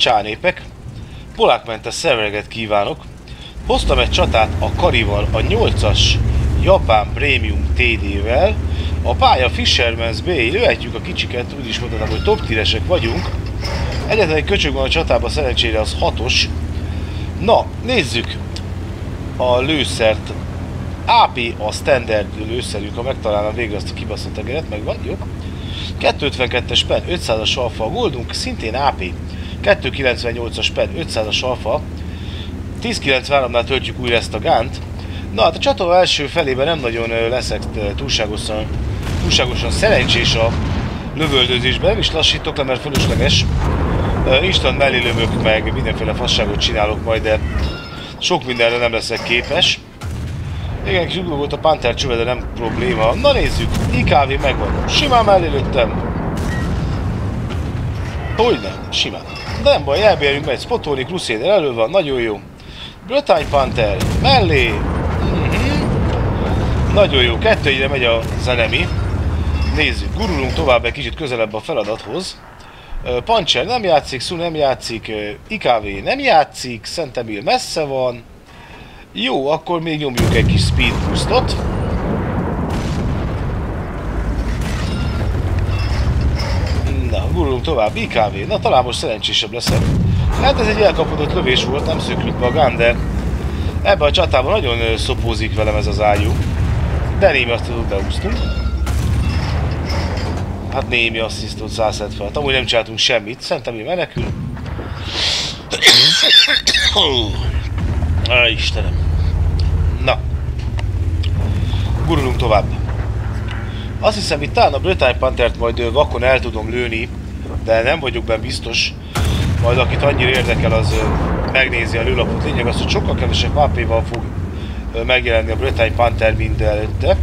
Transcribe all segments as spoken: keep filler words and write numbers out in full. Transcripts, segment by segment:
csánépek, polákmentes szervereget kívánok. Hoztam egy csatát a Karival, a nyolcas Japán Premium té dé-vel. A pálya Fisherman's Bay, lövetjük a kicsiket, úgy is mondhatom, hogy top tíresek vagyunk. Egyetlen egy köcsög van a csatában, szerencsére az hatos. Na, nézzük a lőszert. á pé a standard lőszerünk, ha megtalálnám végre azt a kibaszott tegeret, megvan, jó. kettőszázötvenkettes pen, ötszázas alfa, a goldunk szintén á pé. kettőszázkilencvennyolcas pen, ötszázas alfa. tízszázkilencvenháromnál töltjük újra ezt a gánt. Na hát a csató első felében nem nagyon leszek túlságosan, túlságosan szerencsés a lövöldözésben, nem is lassítok le, mert fölösleges. Instant mellé lövök, meg mindenféle fasságot csinálok majd, de sok mindenre nem leszek képes. Igen, kis ugló volt a Panther csöve, de nem probléma. Na nézzük, i ká vé megvan. Simán mellé lőttem. Hogyne, simán. De nem baj, elbérjünk, megy spotolni, Crusader elő van, nagyon jó. Bretagne Panther mellé. Mm-hmm. Nagyon jó, kettőjére megy az enemy. Nézzük, gurulunk tovább egy kicsit közelebb a feladathoz. Puncher nem játszik, Su nem játszik, i ká vé nem játszik, Szent Emil messze van. Jó, akkor még nyomjuk egy kis speed boostot. Na, gurulunk tovább, i ká vé, na talán most szerencsésebb leszek. Hát ez egy elkapodott lövés volt, nem szökült be a gun, de ebbe a csatában nagyon szopózik velem ez az ágyú. De némi asszisztot beúsztunk. Hát némi asszisztot száz hetven, amúgy nem csináltunk semmit, Szent Emil menekül. Á, Istenem. Na. Gurulunk tovább. Azt hiszem, itt talán a Bretagne Panthert majd vakon el tudom lőni, de nem vagyok benne biztos. Majd akit annyira érdekel, az megnézi a lőlapot. Lényeg az, hogy sokkal kevesebb á péval fog megjelenni a Bretagne Panther, mint előtte.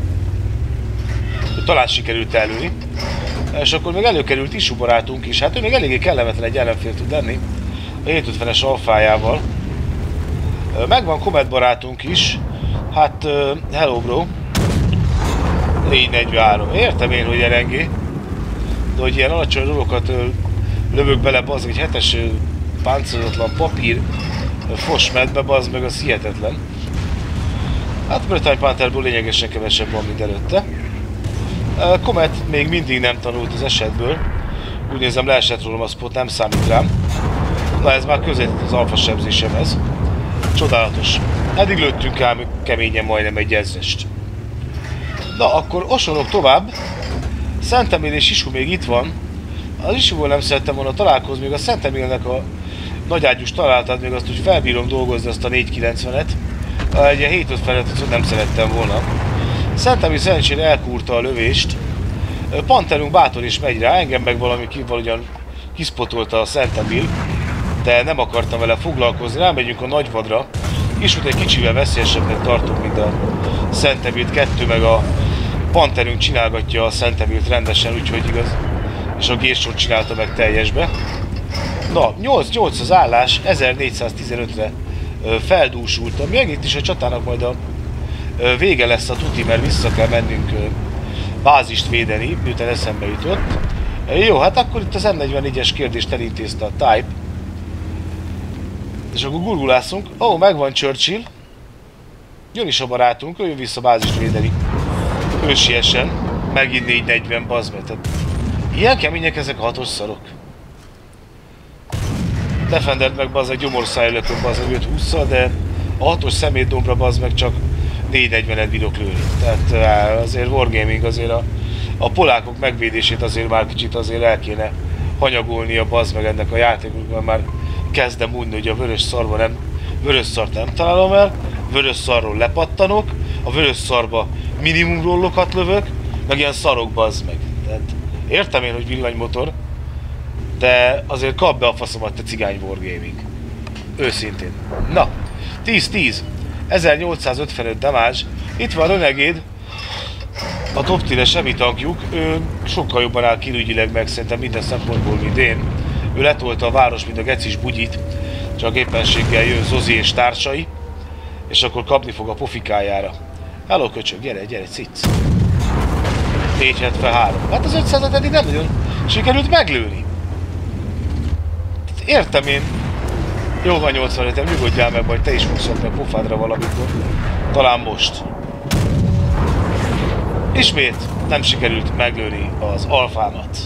Talán sikerült előni. És akkor még előkerült Isu barátunk is. Hát ő még eléggé kellemetlen egy ellenfél tud lenni. A hétszázötvenes alfájával. Megvan Comet barátunk is. Hát, hello bro. négyszáznegyvenhárom. Értem én, hogy elengé. De hogy ilyen alacsony dolgokat lövök bele, bazd, egy hetes páncélozatlan papír fosmedbe, bazd meg, az hihetetlen. Hát Bretagne Pantherből lényegesen kevesebb van, mint előtte. Comet még mindig nem tanult az esetből. Úgy nézem, leesett rólam a spot, nem számít rám. Na ez már közelít az alfa sebzésemhez. Csodálatos. Eddig lőttünk ám keményen majdnem egy ezrest. Na akkor osonok tovább. Szent Emil és Isu még itt van. Az Isuval nem szerettem volna találkozni, még a Szent Emilnek a nagyágyús találtát, még azt úgy felbírom dolgozni, azt a négyszázkilencvenet. Egy ilyen hétszázötvenet nem szerettem volna. Szent Emil szerencsére elkúrta a lövést. Panterünk bátor is megy rá, engem meg valami valahogyan kiszpotolta a Szent Emil, de nem akartam vele foglalkozni, rámegyünk a nagyvadra. Ismét egy kicsivel veszélyesebbnek tartunk, mint a Szent Emilt, kettő meg a Panterünk csinálgatja a Szent Emilt rendesen, úgyhogy igaz. És a Gérsort csinálta meg teljesbe. Na, nyolc nyolc az állás, ezernégyszáztizenötre feldúsultam. Még itt is a csatának majd a vége lesz a tuti, mert vissza kell mennünk bázist védeni, miután eszembe jutott. Jó, hát akkor itt az em negyvennégyes kérdést elintézte a Type. És akkor gurgulászunk. Ó, oh, megvan Churchill. Jön is a barátunk, ő jön vissza bázist védeni. Ő siessen. Megint négyszáznegyven, bazd meg. Tehát ilyen kemények ezek a hatos szarok. Defendert meg bazd meg gyomorszájlökön, bazd meg öt hússzal, de a hatos szemétdombra bazd meg csak négyszáznegyvenet bírok lőni. Tehát azért Wargaming azért a, a polákok megvédését azért már kicsit azért el kéne hanyagolnia, bazd meg ennek a játékokban. Már kezdem úgy, hogy a vörös szarba nem, vörös szart nem találom el, vörös szarról lepattanok, a vörös szarba minimum rollokat lövök, meg ilyen szarok, bazd meg. Tehát értem én, hogy villanymotor, de azért kap be a faszomat, te cigány Wargaming. Őszintén. Na, tíz tíz. ezernyolcszázötvenöt damage. Itt van Renegade, a top tíres heavy tankjuk. Ő sokkal jobban áll kirügyileg meg szerintem minden szempontból, mint én. Ő letolta a város, mint a gecis bugyit, csak éppenséggel jön Zozi és társai, és akkor kapni fog a pofikájára. Hello köcsög, gyere, gyere, cic. négyszázhetvenhárom. Hát az ötszázat eddig nem nagyon sikerült meglőni. értem én. Jó van nyolcvanöt, nyugodjál meg, majd te is fogsz szokni a pofádra valamikor. Talán most. Ismét nem sikerült meglőni az alfámat.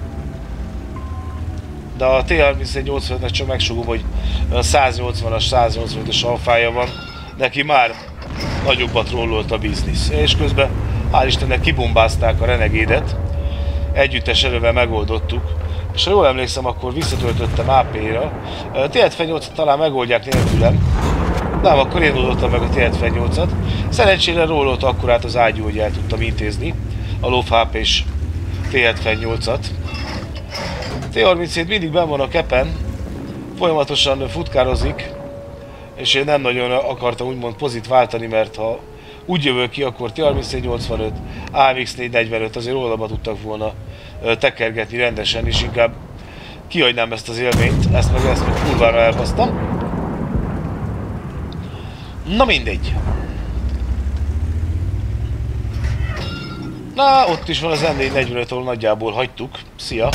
De a T harmincegy nyolcvanötnek csak megsugom, hogy a száznyolcvanas, száznyolcvanötös alfája van. Neki már nagyobbat rollolt a biznisz. És közben hál' Istennek kibombázták a Renegade-et. Együttes erővel megoldottuk. És ha jól emlékszem, akkor visszatöltöttem á pé-ra. T hetvennyolcat talán megoldják nélkülem. Nem, akkor én oldottam meg a T hetvennyolcat. Szerencsére rollolt akkorát az ágyú, hogy el tudtam intézni a low há pés T hetvennyolcat. T harminchét mindig benn van a kepen, folyamatosan futkározik, és én nem nagyon akartam úgymond pozit váltani, mert ha úgy jövök ki, akkor T harmincnégy nyolcvanöt, á em iksz négy negyvenöt azért oldalba tudtak volna tekergetni rendesen, és inkább kihagynám ezt az élményt, ezt meg ezt meg kurvára elbasztam. Na mindegy. Na, ott is van az M négy negyvenöt, ahol nagyjából hagytuk. Szia!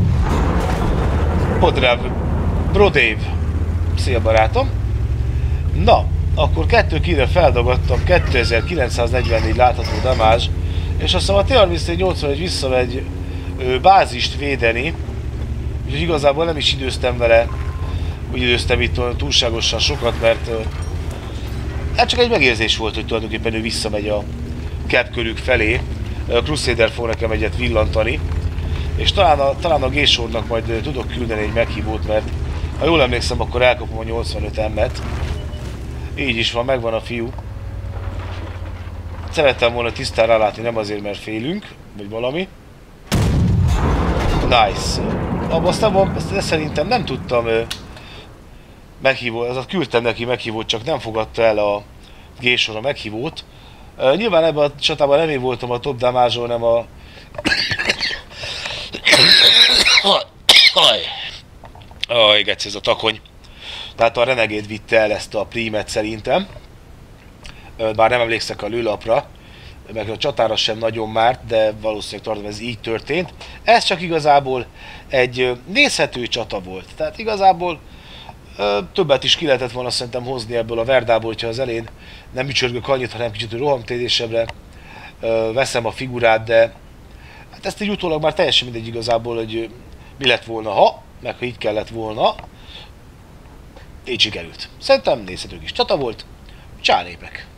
Podrev, Brodave. Szia barátom! Na, akkor kettő kire feldagadtam kétezer-kilencszáznegyvennégy látható damázs, és aztán a T harmincnégy nyolcvanegy visszamegy ö, bázist védeni, úgyhogy igazából nem is időztem vele, úgy időztem itt túlságosan sokat, mert ö, hát csak egy megérzés volt, hogy tulajdonképpen ő visszamegy a cap körük felé. A Crusader fog nekem egyet villantani, és talán a, talán a G-sornak majd tudok küldeni egy meghívót, mert ha jól emlékszem, akkor elkapom a nyolcvanöt em-et. Így is van, megvan a fiú. Szerettem volna tisztán rálátni, nem azért, mert félünk, vagy valami. Nice. Abba aztán van, de szerintem nem tudtam meghívót, azaz küldtem neki meghívót, csak nem fogadta el a G-sor a meghívót. Uh, nyilván ebben a csatában nem én voltam a top damage, hanem a... Aj, geci, ez a takony. Tehát a Renegade vitte el ezt a prímet szerintem. Uh, bár nem emlékszek a lőlapra, meg a csatára sem nagyon már, de valószínűleg tartom, ez így történt. Ez csak igazából egy nézhető csata volt. Tehát igazából uh, többet is ki lehetett volna szerintem hozni ebből a Verdából, hogyha az elején nem ücsörgök annyit, hanem kicsit rohamtédésebbre uh, veszem a figurát, de hát ezt így utólag már teljesen mindegy igazából, hogy uh, mi lett volna, ha, meg ha így kellett volna. Így sikerült. Szerintem nézhető kis csata volt. Csá népek!